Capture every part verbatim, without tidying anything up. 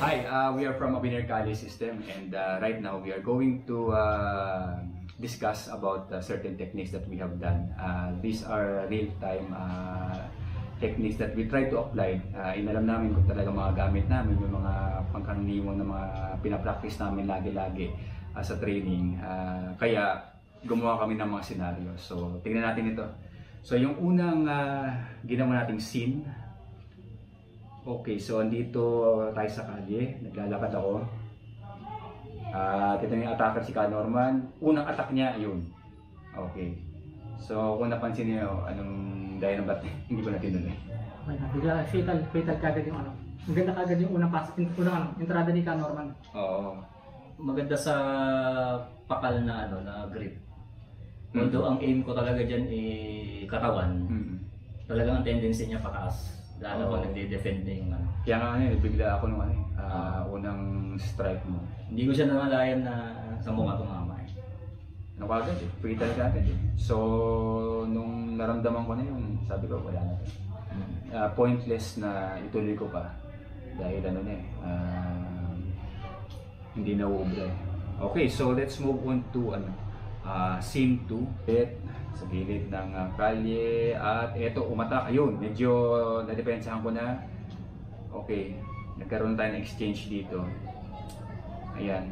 Hi, uh, we are from Abenir KALIS system, and uh, right now we are going to uh, discuss about uh, certain techniques that we have done. Uh, these are real-time uh, techniques that we try to apply. Uh, inalam namin kung talaga mga gamit namin, yung mga pangkaraniwang na mga pinapractice namin lagi-lagi uh, sa training. Uh, kaya gumawa kami ng mga scenario. So, tingnan natin ito. So, yung unang uh, ginawa nating scene. Okay, so andito tayo sa kalye, naglalakad ako. At uh, ito yung attacker si Normaan. Unang attack niya, ayun. Okay. So kung napansin niyo, anong dahil ng bat, hindi ko na tinuloy. Okay na, bigla fatal, fatal kagad yung ano. Maganda kagad yung unang pass, unang ano, entrada ni Normaan. Oo. Maganda sa pakal na ano, na grip. Although mm-hmm. ang aim ko talaga dyan eh katawan, mm-hmm. talagang ang tendency niya pataas. Lalo oh. Kung nagde-defend na yung ano. Kaya nga ano, bigla ako nung ano eh, uh, unang strike mo. Hindi ko siya namalayan na sa mukha tumama eh. Ano kagad eh, fatal kagad eh. So, nung naramdaman ko na yun, sabi ko wala na. Uh, pointless na ituloy ko pa. Dahil ano na eh, uh, hindi na uubra eh. Okay, so let's move on to ano, uh, scene two. Sa gilid ng uh, kalye at eto umatak, ayun, medyo nadepensahan ko na. Okay, nagkaroon tayo ng exchange dito. Ayan.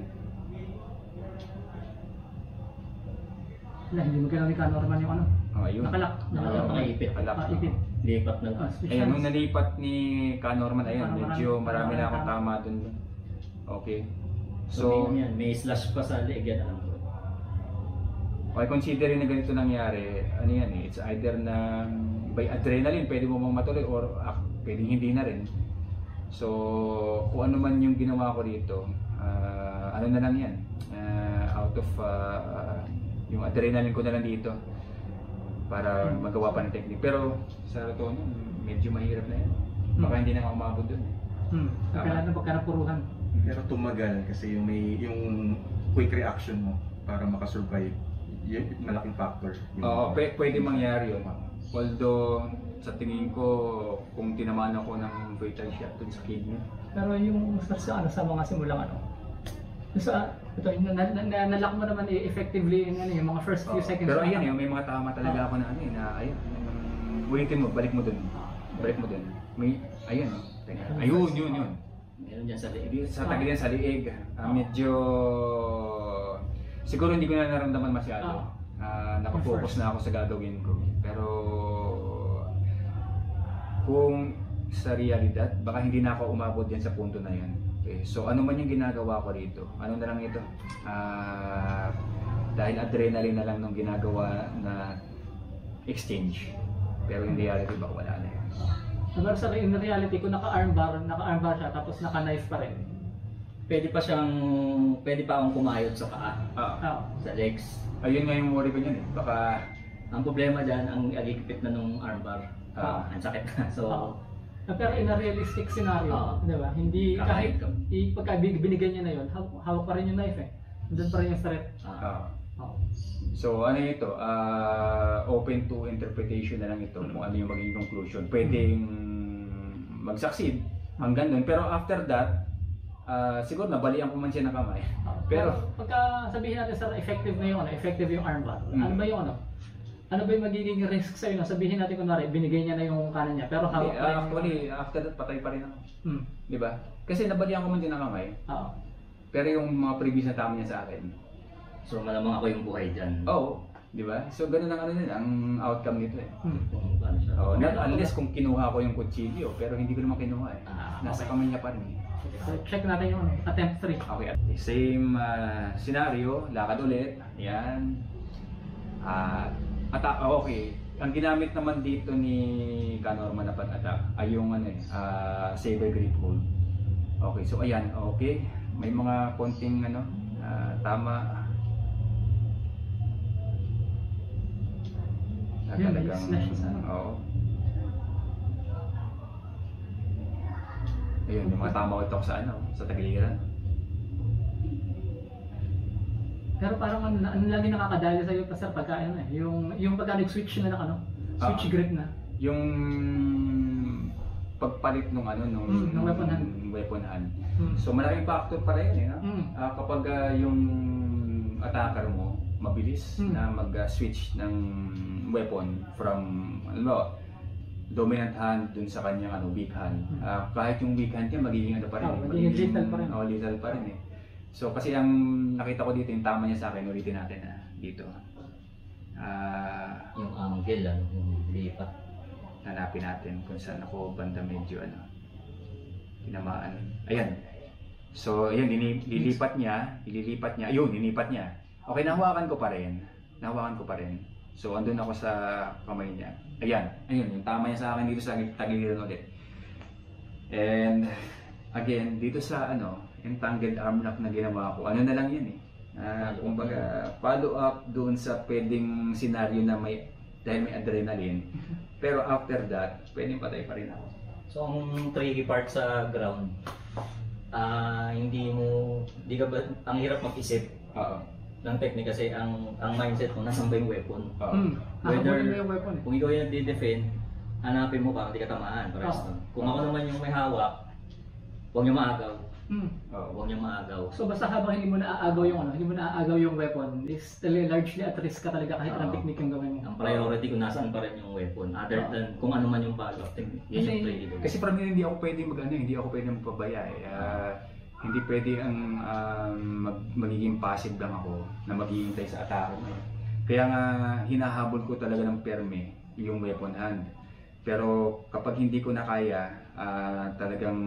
Wala, hindi mo kailangan ni Normaan yung ano. Oh, ayun. Nakalak. Nakalak, nakaipit. Nakaipit. Lipat na. Ah, ayun, nung nalipat ni Normaan, ayun, medyo marami na akong tama dun. Okay. So, so yan, may slash pa sa leg yan, alam ko. Okay, considering na ganito nangyari, ano yan eh, it's either na by adrenaline, pwede mo mang matuloy or ah, pwedeng hindi na rin. So, kung ano man yung ginawa ko dito, uh, ano na lang yan, uh, out of uh, yung adrenaline ko na lang dito para magawa pa ng technique. Pero sa totoo nun, medyo mahirap na yan. Baka hindi na ako umabot dun. Hmm, kailangan na pagkanapuruhan. Pero tumagal kasi yung may yung quick reaction mo para makasurvive. Yung malaking factor. Oo, pwede mangyari yun. Although, sa tingin ko, kung tinamaan ako ng fatal shot dun sa kidney. Pero yung sa, ano, sa mga simulang ano, sa, ito, na, na, na, nalock mo naman eh, effectively in, ano, yung mga first few oh, seconds. Pero ayan, yung may mga tama talaga oh. ako na ano eh, na ayun, um, ulitin mo, balik mo dun. Balik mo dun. May, ayun, oh. Ayun, yun, yun. Meron dyan sa liig. Sa tagil yan sa liig. Uh, medyo... Siguro hindi ko na naramdaman masyado. Uh, nakafocus na ako sa gagawin ko. Pero kung sa realidad, baka hindi na ako umabot yan sa punto na yan. Okay. So ano man yung ginagawa ko dito, ano na lang ito? Uh, dahil adrenaline na lang nung ginagawa na exchange. Pero in reality, baka wala na yan. Pero sa in reality, kung naka-armbar, naka-armbar siya tapos naka-knife pa rin, pwede pa siyang, pwede pa akong kumayod sa paa, ah. sa legs. Ayun nga yung worry ko dyan eh. Baka... Ang problema dyan, ang agigipit na nung armbar. Ah. Ang sakit na. So, ah. Pero in a realistic scenario, ah. di ba? Hindi, kahit i, pagka binigyan niya na yun, hawak pa rin yung knife eh. Doon pa rin yung threat. Ah. Ah. So ano ito, uh, open to interpretation na lang ito kung ano yung magiging conclusion. Pwedeng mag-succeed hanggang doon. Pero after that, Uh, siguro nabalian ko man siya ng kamay. Pero pagka sabihin natin sa effective na yung ano, effective yung armbar. Mm. Ano ba yung ano? Ano ba yung magiging risk sa iyo? Sabihin natin kunwari binigay niya na yung kanan niya pero hawak pa rin. Actually, after that patay pa rin ako. Hmm. 'Di ba? Kasi nabalian ko man din ng kamay. Oo. Pero yung mga previous na tama niya sa akin. So malamang ako yung buhay diyan. Oo. 'Di ba? So ganun ang ano din ang outcome nito eh. Hmm. Oh, not unless kung kinuha ko yung kutsilyo, pero hindi ko naman kinuha eh. Ah, nasa okay. kamay niya pa rin. So, check natin yung attempt three. Okay. Same uh, scenario, lakad ulit. Ayan. Uh, ata okay. Ang ginamit naman dito ni Normaan na pag-attack ay yung ano eh, uh, saber grip hold. Okay, so ayan, okay. May mga konting ano, uh, tama. Na talagang, oo. Ayun, yung mga tama ko ito sa ano, sa tagiliran. Pero parang ano, ano lagi nakakadali sa'yo pa sir pagka ano eh, yung, yung pagka nag-switch na ng ano, switch uh, grip na. Yung pagpalit nung ano, nung, mm, nung weapon hand. weapon hand. Mm. So malaking factor pala yun eh, no? Mm. Ah, kapag ah, yung attacker mo mabilis Mm. na mag-switch ng weapon from ano ba, dominant hand dun sa kanyang ano, weak hand. Mm. Ah, kahit yung weak hand niya magiging ano pa rin, Oh, eh, magiging lethal pa rin. Oh, lethal pa rin eh. So kasi ang nakita ko dito yung tama niya sa akin, ulitin natin ah, dito. Ah, Yung angle, ano, yung lipat. hanapin natin kung saan ako banda medyo ano, tinamaan. Ayan. So, ayan, dini- lilipat niya, ililipat niya, ayun, nilipat niya. Okay, nahawakan ko pa rin. Nahawakan ko pa rin. So, andun ako sa kamay niya. Ayan, ayun, yung tama niya sa akin dito sa tagiliran ulit. And, again, dito sa ano, entangled arm lock na ginawa ko, ano na lang yan eh. Uh, kumbaga, follow up doon sa pwedeng senaryo na may, dahil may adrenaline. Pero after that, pwedeng patay pa rin ako. So ang tricky part sa ground, ah hindi mo, hindi ka ba, ang hirap mag-isip Oo. ng technique kasi ang ang mindset mo, nasan ba yung weapon? Oo. Mm. Whether, Hahabulin mo yung weapon eh. kung ikaw yung nagde-defend, hanapin mo para hindi ka tamaan. Pares Oo. nun. Kung ako naman yung may hawak, huwag niyo maagaw. Mm. Oo. Huwag niyo maagaw. So basta habang hindi mo naaagaw yung ano, hindi mo naaagaw yung weapon, is talaga largely at risk ka talaga kahit anong Oo. technique yung gawin mo. Ang priority kung nasaan pa rin yung weapon, other Oo. than kung ano man yung follow-up technique. Yan yung Kasi- tricky doon. Kasi parang hindi ako pwede mag ano, hindi ako pwede magpabaya eh. Ah, hindi pwede ang um, mag, magiging passive lang ako na maghihintay sa atake mo. eh. Kaya nga hinahabol ko talaga ng perme yung weapon hand. Pero kapag hindi ko na kaya, ah, talagang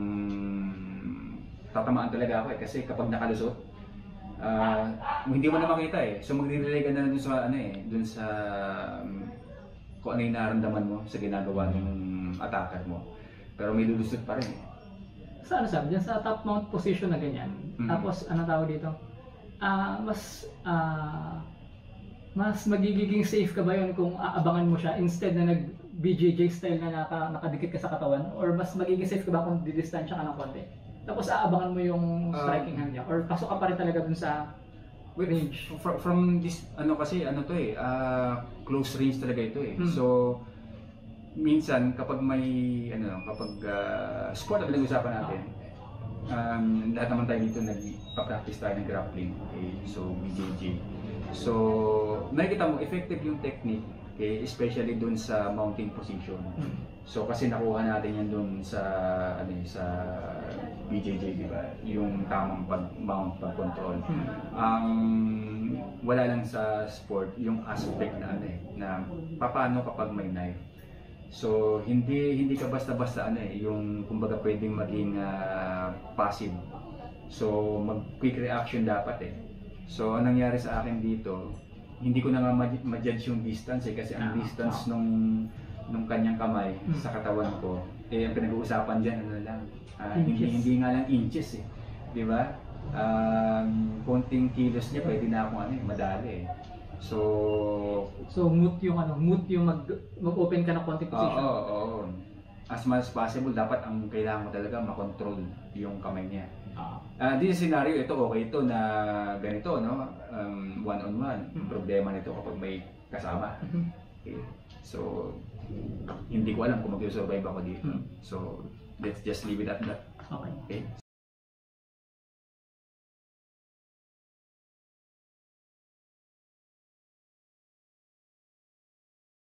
tatamaan talaga ako eh. Kasi kapag nakalusot, ah, hindi mo na makita eh. So magre-relay ka na dun sa ano eh, dun sa um, kung ano yung nararamdaman mo sa ginagawa ng attacker mo. Pero may lulusot pa rin eh. Sa ano sabi, dyan sa top mount position na ganyan, Mhm. tapos ano tawag dito, ah mas ah mas magiging safe ka ba yun kung aabangan mo siya instead na nag B J J style na naka, nakadikit ka sa katawan, or mas magiging safe ka ba kung didistansya ka ng konti? Tapos aabangan mo yung striking hand niya, or pasok ka pa rin talaga dun sa range? From, from this, ano kasi, ano to eh, ah, close range talaga ito eh. Hmm. So, minsan kapag may, ano, kapag ah, sport ang pinag-usapan natin, um, lahat naman tayo dito nagpa-practice tayo ng grappling, okay? So, B J J. So, nakikita mo, effective yung technique, okay? Especially dun sa mounting position. So, kasi nakuha natin yan dun sa, ano eh, sa B J J, di ba? Yung tamang pag-mount, pag-control. Hmm. Ang wala lang sa sport yung aspect na ano eh, na paano kapag may knife. So hindi hindi ka basta-basta ano eh, yung kumbaga pwedeng maging ah, passive. So mag quick reaction dapat eh. So anong nangyari sa akin dito, hindi ko na nga ma- ma-judge yung distance eh, kasi ang Ah, distance nung nung kanyang kamay Hmm. sa katawan ko, eh ang pinag-uusapan diyan ano lang, ah, hindi Inches. hindi nga lang inches eh. 'Di ba? Um, konting kilos niya pwede na akong ano eh, madali eh. So, So moot yung ano, moot yung mag mag-open ka ng konti oo, position. oo, oo. As much as possible, dapat ang kailangan mo talaga makontrol yung kamay niya. Ah. Ah, this scenario, ito okay ito na ganito, no? Um, one on one. Yung problema nito kapag may kasama. Okay. So, hindi ko alam kung mag-survive ako dito. Hmm. So, let's just leave it at that. Okay. Okay?